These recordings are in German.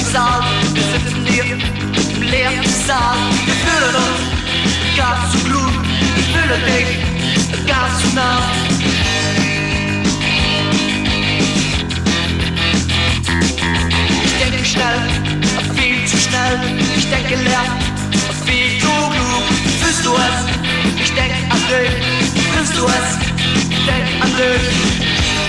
Saal, wir sitzen hier im leeren Saal. Wir fühlen uns gar zu klug, ich fühle dich gar zu nah. Ich denke schnell, viel zu schnell, ich denke leer, viel zu klug. Fühlst du es? Ich denke an dich. Fühlst du es? Ich denke an dich.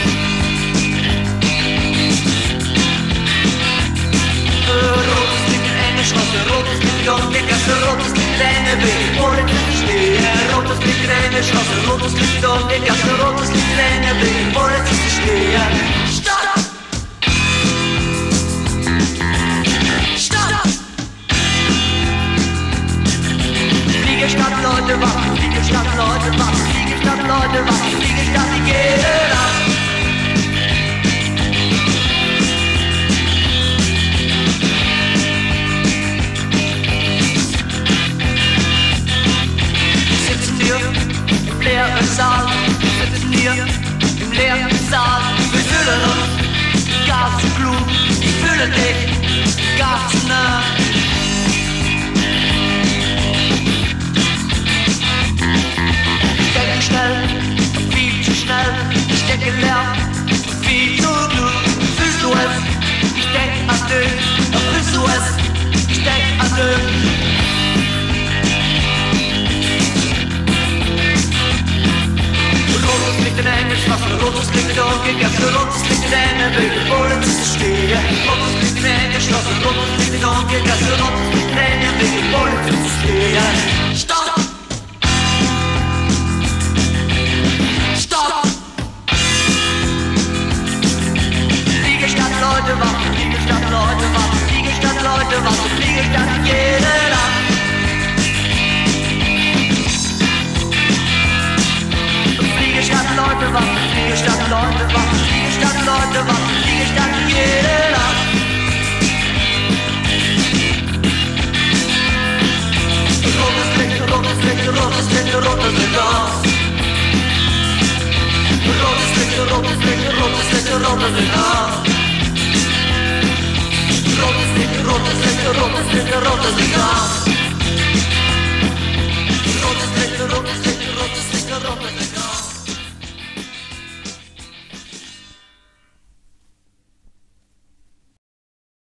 Rotes Licht in Engelstraße, rotes Licht um die Gasse, rotes Licht in NRW, ohne zu stehen. Rotes Licht in Engelstraße, rotes Licht um die Gasse, rotes Licht in NRW, ohne zu stehen. Stopp! Stopp! Fliege statt Leute wachen, fliege statt Leute wachen, fliege statt Leute wachen, fliege statt die jede Nacht. Im leeren Saal, wir sitzen hier im leeren Saal. Wir fühlen uns gar zu klug, ich fühle dich gar zu nah. Ich denke schnell, viel zu schnell, ich denke leer, viel zu klug. Fühlst du es? Ich denk an dich. Fühlst du es? Ich denk an dich. Rotes Licht in Engelstraße, rotes Licht und gegessen, rotes Licht in NRW, ohne zu stehen. Rotes Licht in Engelstraße, rotes Licht und gegessen, rotes Licht in NRW, ohne zu stehen. Stopp! Stopp! Fliege statt Leute wachen, fliege statt Leute wachen, fliege statt Leute wachen, fliege statt jede Nacht. Stadt Leute wachen, fliege statt Leute wachen, fliege statt Leute wachen, fliege statt jede Nacht. Rotes Licht, rotes Licht, rotes Licht, rotes Licht aus. Rotes Licht, rotes Licht, rotes Licht, rotes Licht aus.